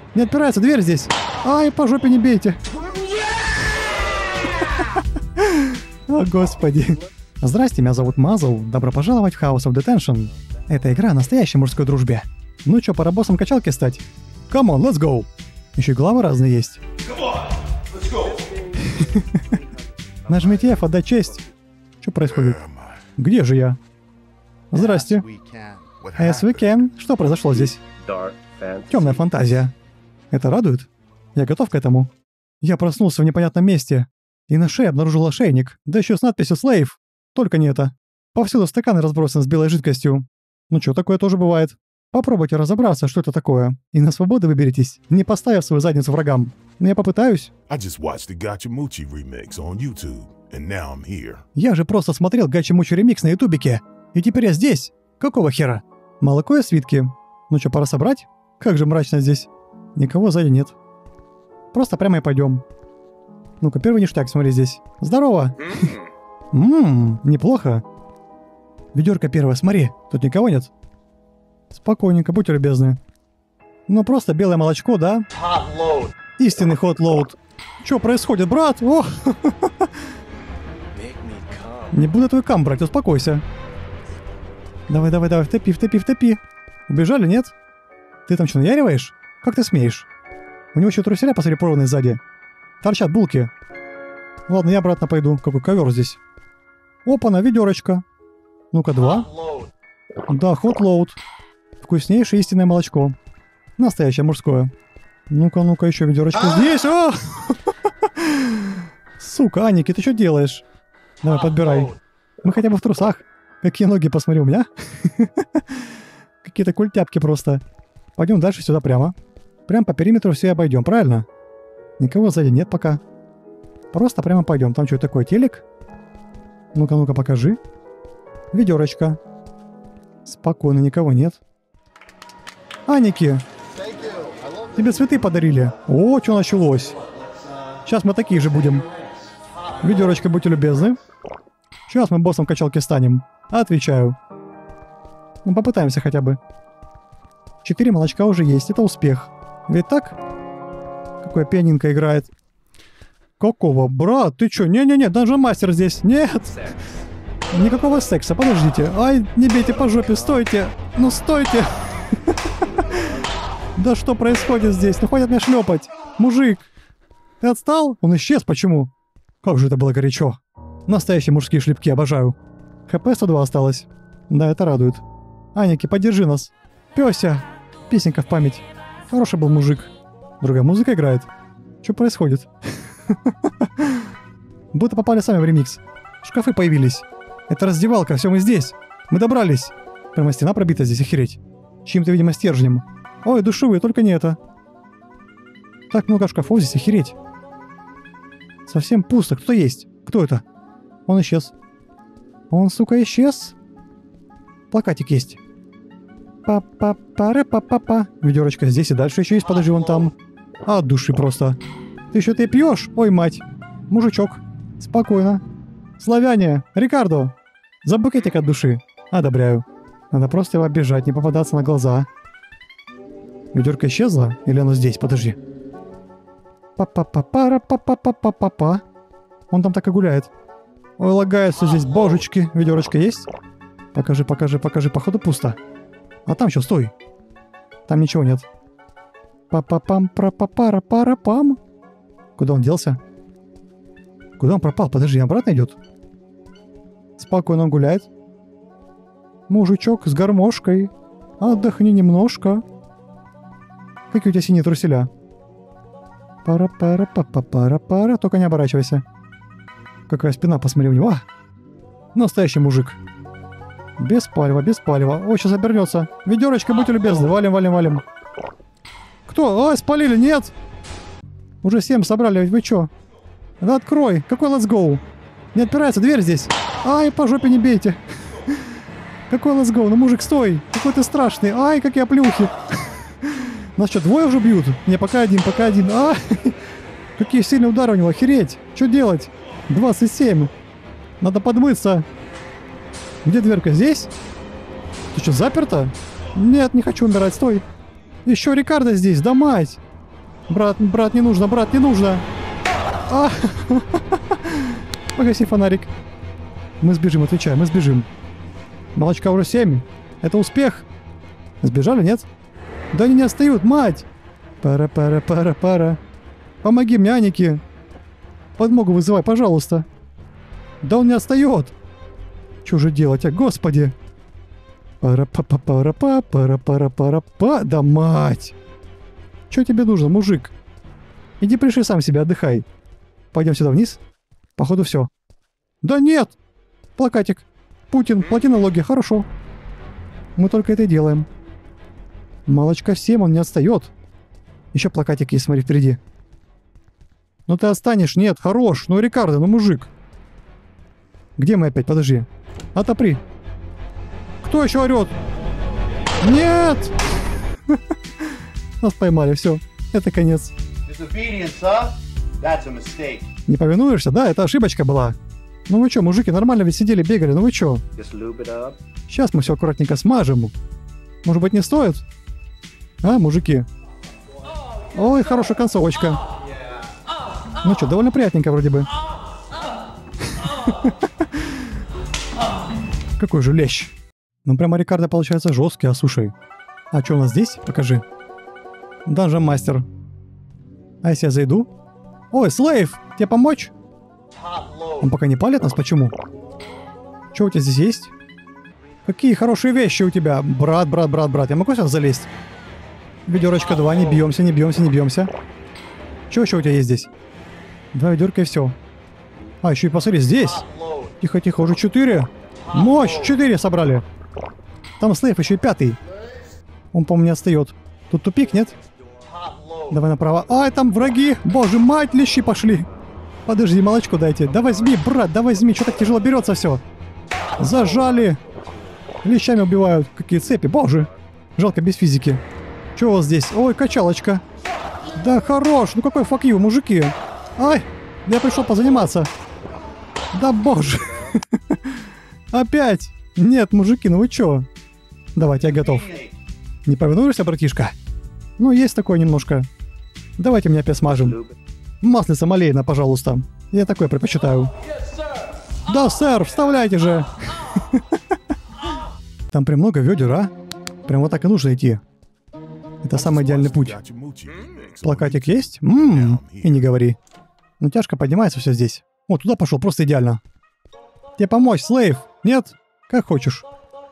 Не отпирается дверь здесь. Ай, по жопе не бейте. О, господи. Здрасте, меня зовут Мазл. Добро пожаловать в House of Detention. Эта игра о настоящей мужской дружбе. Ну чё, пора боссом качалки стать? Come on, let's go. Еще и главы разные есть. Нажмите F, отдать честь. Что происходит? Где же я? Здрасте. Yes, we can. Что произошло здесь? Темная фантазия. Это радует? Я готов к этому. Я проснулся в непонятном месте. И на шее обнаружил ошейник. Да еще с надписью Slave. Только не это. Повсюду стаканы разбросаны с белой жидкостью. Ну что, такое тоже бывает. Попробуйте разобраться, что это такое. И на свободу выберитесь, не поставив свою задницу врагам. Но я попытаюсь. Я же просто смотрел Гачи-Мучи ремикс на ютубике. И теперь я здесь. Какого хера? Молоко и свитки. Ну что, пора собрать? Как же мрачно здесь. Никого сзади нет. Просто прямо и пойдем. Ну-ка, первый ништяк, смотри здесь. Здорово. Неплохо. Ведерко первое, смотри. Тут никого нет? Спокойненько, будьте любезны. Ну просто белое молочко, да? Истинный хот-лоуд. Что происходит, брат? О! Не буду твой кам брать, успокойся. Давай, втопи. Убежали, нет? Ты там что, наяриваешь? Как ты смеешь? У него еще труселя, посмотри, порванные сзади. Торчат булки. Ладно, я обратно пойду. Какой ковер здесь. Опа-на, ведерочко. Ну-ка, 2. Да, хот-лоуд. Вкуснейшее истинное молочко. Настоящее мужское. Ну-ка, еще ведерочко здесь. О! Сука, Аники, ты что делаешь? Давай, подбирай. Мы хотя бы в трусах. Какие ноги, посмотри, у меня. Какие-то культяпки просто. Пойдем дальше сюда прямо. Прям по периметру все обойдем, правильно? Никого сзади нет пока. Просто прямо пойдем. Там что такое, телек? Ну-ка, покажи. Ведерочко. Спокойно, никого нет. Аники, тебе цветы подарили. О, что началось. Сейчас мы такие же будем. Ведерочка, будьте любезны. Сейчас мы боссом качалки станем. Отвечаю. Ну, попытаемся хотя бы. 4 молочка уже есть, это успех. Ведь так? Какое пианинка играет. Какого? Брат, ты чё? Не-не-не, даже мастер здесь. Нет. Никакого секса, подождите. Ай, не бейте по жопе, стойте. Ну, стойте. Да что происходит здесь? Ну, хватит меня шлепать. Мужик, ты отстал? Он исчез, почему? Как же это было горячо. Настоящие мужские шлепки, обожаю. ХП 102 осталось. Да, это радует. Аники, поддержи нас. Пёся. Песенка в память. Хороший был мужик. Другая музыка играет. Что происходит? Будто попали сами в ремикс. Шкафы появились. Это раздевалка, все, мы здесь. Мы добрались. Прямо стена пробита здесь, охереть. Чьим-то, видимо, стержнем. Ой, душевые, только не это. Так много шкафов здесь, охереть. Совсем пусто. Кто есть? Кто это? Он исчез. Он, сука, исчез. Плакатик есть. Па-па-пара-па-па-па. Ведерочка здесь и дальше еще есть, подожди, вон там. От души просто. Ты еще ты пьешь? Ой, мать. Мужичок. Спокойно. Славяне. Рикардо. За букетик от души. Одобряю. Надо просто его оббежать, не попадаться на глаза. Ведерко исчезло? Или оно здесь? Подожди. Па-па-па-пара-па-па-па-па-па. Он там так и гуляет. Ой, лагает все здесь. Божечки. Ведерочка есть? Покажи. Походу пусто. А там что, стой. Там ничего нет. Па-па-пам-пра-па-пара-пара-пам. Куда он делся? Куда он пропал? Подожди, обратно идет? Спокойно он гуляет. Мужичок с гармошкой. Отдохни немножко. Какие у тебя синие труселя? Пара-пара-па-па-пара-пара. Только не оборачивайся. Какая спина, посмотри у него. Настоящий мужик. Без палева. О, сейчас обернется. Ведерочка, будьте любезны. Валим. Кто? Ой, спалили, нет! Уже 7 собрали, вы чё? Да открой. Какой let's go? Не отпирается дверь здесь. Ай, по жопе не бейте. Какой let's go? Ну, мужик, стой. Какой ты страшный. Ай, какие оплюхи. Нас что, двое уже бьют? Не, пока один. Ай, какие сильные удары у него, охереть. Что делать? 27. Надо подмыться. Где дверка? Здесь? Ты что, заперта? Нет, не хочу умирать, стой. Еще Рикардо здесь, да мать. Брат, не нужно, брат, не нужно. А! Погаси фонарик. Мы сбежим, отвечаю, мы сбежим. Молочка уже 7. Это успех. Сбежали, нет? Да они не отстают, мать! Пара. Помоги мне, Аники. Подмогу вызывай, пожалуйста. Да он не отстает. Что же делать, а, господи? Пара-па-па-пара-па. Да мать! Что тебе нужно, мужик? Иди пришли сам себе, отдыхай. Пойдем сюда вниз. Походу все. Да нет! Плакатик. Путин, плати налоги, хорошо. Мы только это и делаем. Молочка 7, он не отстает. Еще плакатик есть, смотри, впереди. Ну ты отстанешь, нет, хорош. Ну Рикардо, ну мужик. Где мы опять? Подожди. Отопри. Кто еще орет? Нет! Нас поймали, все. Это конец. Не повинуешься? Да, это ошибочка была. Ну вы что, мужики, нормально ведь сидели, бегали, ну вы что? Сейчас мы все аккуратненько смажем. Может быть, не стоит? А, мужики? Ой, хорошая концовочка. Ну что, довольно приятненько вроде бы. Какой же лещ. Ну прямо Рикардо получается жесткий, а слушай. А что у нас здесь? Покажи. Данжен мастер. А если я зайду? Ой, Слейв, тебе помочь? Он пока не палит нас, почему? Что у тебя здесь есть? Какие хорошие вещи у тебя, брат. Я могу сейчас залезть? Ведерочка 2, не бьемся. Что еще у тебя есть здесь? 2 ведерка и все. А, еще и посмотри, здесь. Тихо, уже 4. Мощь, 4 собрали. Там Слейв еще и 5. Он, по-моему, не отстает. Тут тупик, нет? Давай направо. Ай, там враги. Боже, мать, лещи пошли. Подожди, молочко дайте. Да возьми, брат, да возьми. Что так тяжело берется все? Зажали. Лещами убивают. Какие цепи, боже. Жалко, без физики. Что у вас здесь? Ой, качалочка. Да хорош. Ну какой fuck you, мужики. Ай, я пришел позаниматься. Да боже. Опять. Нет, мужики, ну вы чё? Давайте, я готов. Не повинуешься, братишка? Ну, есть такое немножко. Давайте мне опять смажем. Маслица малейно, пожалуйста. Я такое предпочитаю. Да, сэр, вставляйте же. Там прям много ведер, а? Прям вот так и нужно идти. Это самый идеальный путь. Плакатик есть? И не говори. Ну, тяжко поднимается все здесь. О, туда пошел, просто идеально. Тебе помочь, Слейв? Нет? Как хочешь.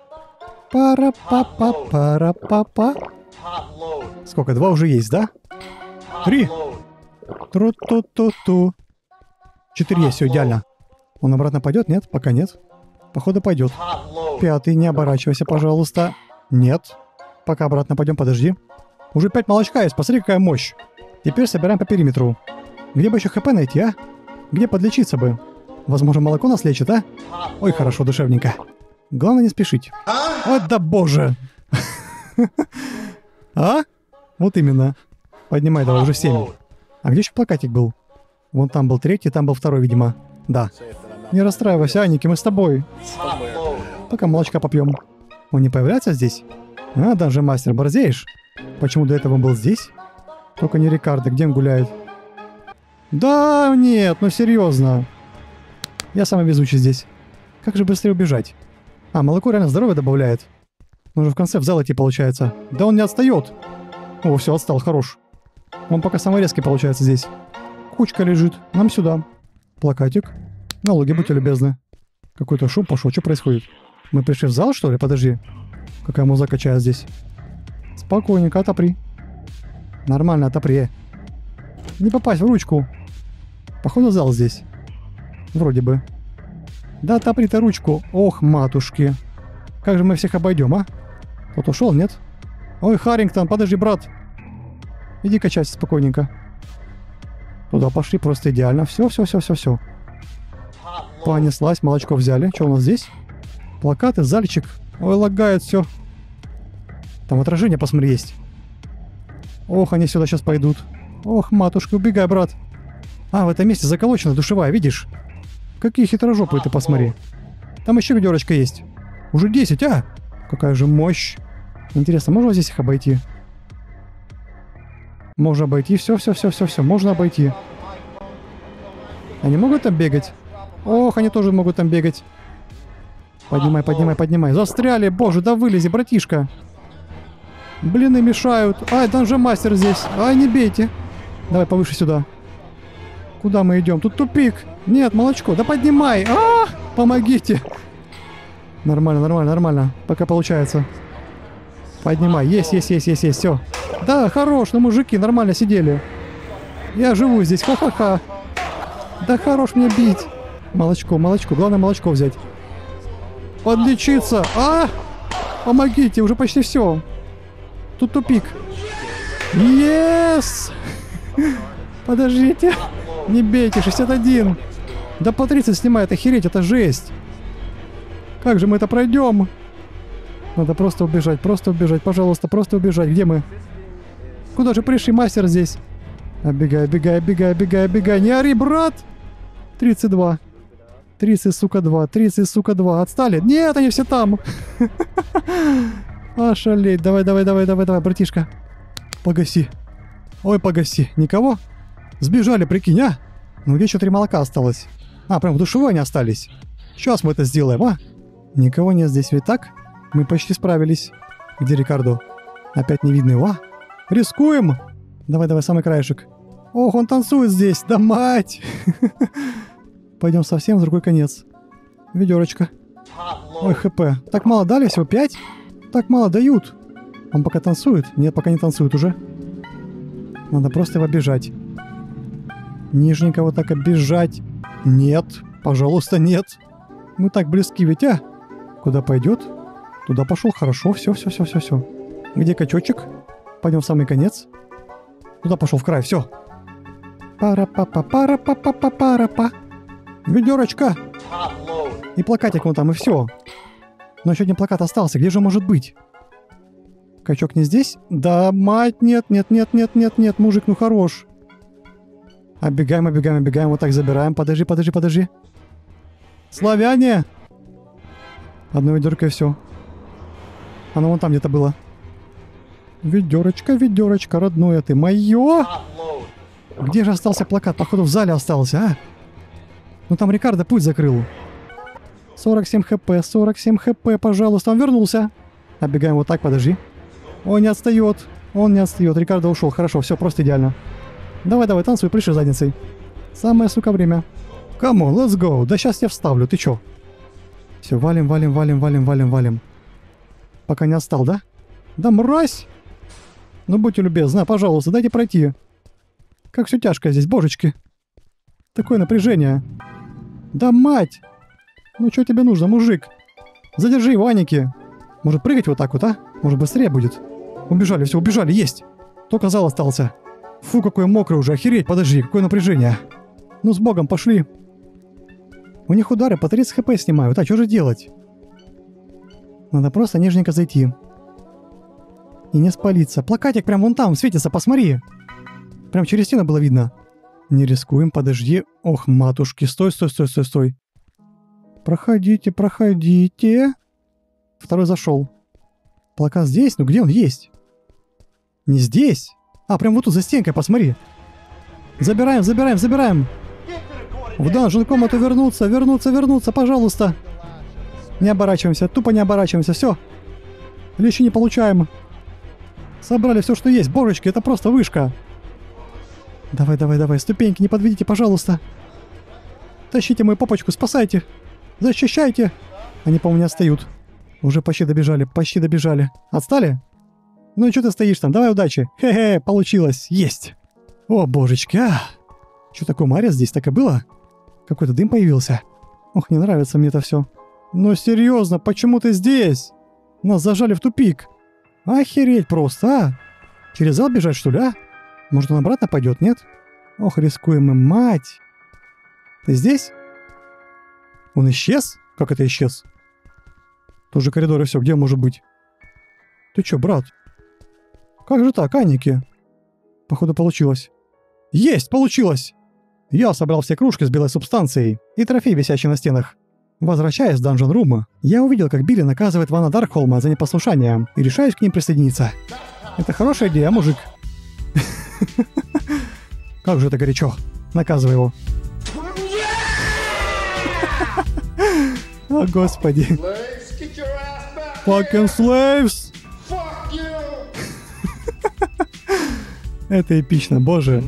Пара-па-па-пара-па-па. Сколько? 2 уже есть, да? 3. Тру-ту-ту-ту. 4 есть, все идеально. Он обратно пойдет? Нет? Пока нет. Походу пойдет. 5, не оборачивайся, пожалуйста. Нет. Пока обратно пойдем, подожди. Уже 5 молочка есть, посмотри, какая мощь. Теперь собираем по периметру. Где бы еще хп найти, а? Где подлечиться бы? Возможно, молоко нас лечит, а? Ой, хорошо, душевненько. Главное не спешить. Ой, да боже! А? Вот именно. Поднимай, давай, уже 7. А где еще плакатик был? Вон там был 3, там был 2, видимо. Да. Не расстраивайся, Аники, мы с тобой. Пока молочка попьем. Он не появляется здесь? А, даже мастер, борзеешь? Почему до этого он был здесь? Только не Рикардо, где он гуляет? Да, нет, ну серьезно. Я самый везучий здесь. Как же быстрее убежать? А, молоко реально здоровье добавляет. Он же в конце в зал идти получается. Да он не отстает. О, все, отстал, хорош. Он пока самый резкий получается здесь. Кучка лежит. Нам сюда. Плакатик. Налоги, будьте любезны. Какой-то шум пошел. Что происходит? Мы пришли в зал, что ли? Подожди. Какая музыка качает здесь. Спокойненько, отопри. Нормально, отопри. Не попасть в ручку. Походу зал здесь. Вроде бы. Да отопри-то ручку. Ох, матушки. Как же мы всех обойдем, а? Кто-то ушел, нет? Ой, Харрингтон, подожди, брат. Иди качайся спокойненько. Туда пошли, просто идеально. Все. Понеслась, молочко взяли. Что у нас здесь? Плакаты, зальчик. Ой, лагает все. Там отражение, посмотри, есть. Ох, они сюда сейчас пойдут. Ох, матушка, убегай, брат. А, в этом месте заколочена душевая, видишь? Какие хитрожопые, ты посмотри. Там еще ведерочка есть. Уже 10, а? Какая же мощь. Интересно, можно здесь их обойти? Можно обойти. Все. Можно обойти. Они могут там бегать? Ох, они тоже могут там бегать. Поднимай. Застряли. Боже, да вылези, братишка. Блины мешают. Ай, Dungeon Master здесь. Ай, не бейте. Давай повыше сюда. Куда мы идем? Тут тупик. Нет, молочко. Да поднимай. Помогите. Нормально. Пока получается. Поднимай. Есть. Все. Да, хорош, ну мужики нормально сидели. Я живу здесь. Ха-ха-ха. Да хорош мне бить. Молочко. Главное молочко взять. Подлечиться. Помогите, уже почти все. Тут тупик. Yes! Подождите. Не бейте, 61. Да по 30 снимает, охереть, это жесть. Как же мы это пройдем? Надо просто убежать, пожалуйста, просто убежать. Где мы? Куда же пришли, мастер здесь? Бегай. Не ори, брат! 32. 30, сука, 2. Отстали? Нет, они все там. Ошалеть. Давай, братишка. Погаси. Ой, погаси. Никого? Сбежали, прикинь, а? Ну где еще 3 молока осталось? Прям в душевой они остались. Сейчас мы это сделаем, а? Никого нет здесь, ведь так? Мы почти справились. Где Рикардо? Опять не видно его, Рискуем! Давай, самый краешек. Ох, он танцует здесь, да мать! Пойдем совсем в другой конец. Ведерочка. Ой, хп. Так мало дали, всего 5? Так мало дают. Он пока танцует? Нет, пока не танцует уже. Надо просто его обижать. Нижненько вот так обижать. Нет, пожалуйста, нет. Мы так близки ведь, а? Куда пойдет? Туда пошел, хорошо, все. Где качочек? Пойдем в самый конец. Туда пошел, в край, все. Пара-па-па-пара-па-па-па-пара-па. Ведерочка. И плакатик вон там, и все. Но еще один плакат остался, где же может быть? Качок не здесь? Да, мать, нет, мужик, ну хорош. Оббегаем, вот так забираем. Подожди. Славяне! Одно ведерко и все. Оно вон там где-то было. Ведерочка, родное ты мое! Где же остался плакат? Походу в зале остался, а? Ну там Рикардо путь закрыл. 47 хп, пожалуйста. Он вернулся. Оббегаем вот так, подожди. Он не отстает. Рикардо ушел. Хорошо, все, просто идеально. Давай, танцуй, приши задницей. Самое, сука, время. Come on, let's go. Да сейчас я вставлю, ты чё? Все, валим. Пока не отстал, да? Да мразь! Ну будьте любезны, пожалуйста, дайте пройти. Как все тяжко здесь, божечки. Такое напряжение. Да мать! Ну что тебе нужно, мужик? Задержи его, Аники. Может прыгать вот так вот, а? Может быстрее будет? Убежали, все, есть. Только зал остался. Фу, какой мокрый уже, охереть, подожди, какое напряжение. Ну с богом, пошли. У них удары по 30 хп снимают, а что же делать? Надо просто нежненько зайти. И не спалиться. Плакатик прям вон там светится, посмотри. Прям через стену было видно. Не рискуем, подожди. Ох, матушки, стой. Проходите. Второй зашел. Плакат здесь? Ну где он есть? Не здесь. Прям вот тут за стенкой, посмотри. Забираем. В данжен комнату вернуться, пожалуйста. Не оборачиваемся, тупо не оборачиваемся, все. Лещи не получаем. Собрали все, что есть. Божечки, это просто вышка. Давай, ступеньки не подведите, пожалуйста. Тащите мою попочку, спасайте. Защищайте. Они, по-моему, не отстают. Уже почти добежали. Отстали? Ну и что ты стоишь там? Давай удачи. Хе-хе, получилось. Есть. О, божечки, Что такое, Мария здесь так и было? Какой-то дым появился. Ох, не нравится мне это все. Ну серьезно, почему ты здесь? Нас зажали в тупик. Охереть просто, Через зал бежать, что ли, Может, он обратно пойдет, нет? Ох, рискуем мы, мать. Ты здесь? Он исчез? Как это исчез? Тоже коридор и все, где он может быть? Ты чё, брат? Как же так, Аники? Походу получилось. Есть, получилось! Я собрал все кружки с белой субстанцией и трофей, висящий на стенах. Возвращаясь в Dungeon Room, я увидел, как Билли наказывает Вана Даркхолма за непослушание и решаюсь к ним присоединиться. Это хорошая идея, мужик. Как же это горячо. Наказывай его. О, господи. Fucking slaves! Это эпично, боже.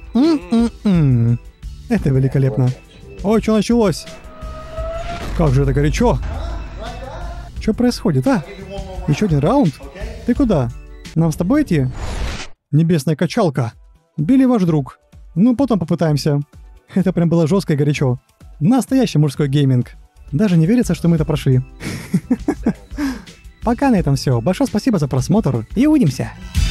Это великолепно. Ой, что началось? Как же это горячо. Что происходит, а? Еще один раунд? Ты куда? Нам с тобой идти? Небесная качалка. Билли ваш друг. Ну, потом попытаемся. Это прям было жестко и горячо. Настоящий мужской гейминг. Даже не верится, что мы это прошли. Пока на этом все. Большое спасибо за просмотр и увидимся.